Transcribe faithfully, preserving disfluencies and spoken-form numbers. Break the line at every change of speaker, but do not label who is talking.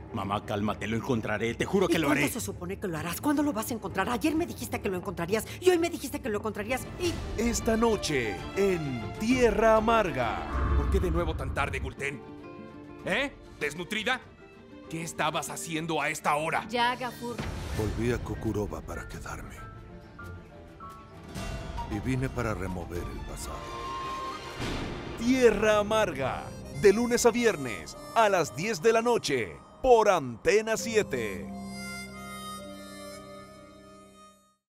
Mamá, cálmate, lo encontraré. Te juro que lo haré.
¿Y cuándo se supone que lo harás? ¿Cuándo lo vas a encontrar? Ayer me dijiste que lo encontrarías y hoy me dijiste que lo encontrarías y...
Esta noche, en Tierra Amarga.
¿Por qué de nuevo tan tarde, Gulten? ¿Eh? ¿Desnutrida? ¿Qué estabas haciendo a esta hora?
Ya, Gafur.
Volví a Kokurova para quedarme. Y vine para remover el pasado.
Tierra Amarga, de lunes a viernes, a las diez de la noche, por Antena siete.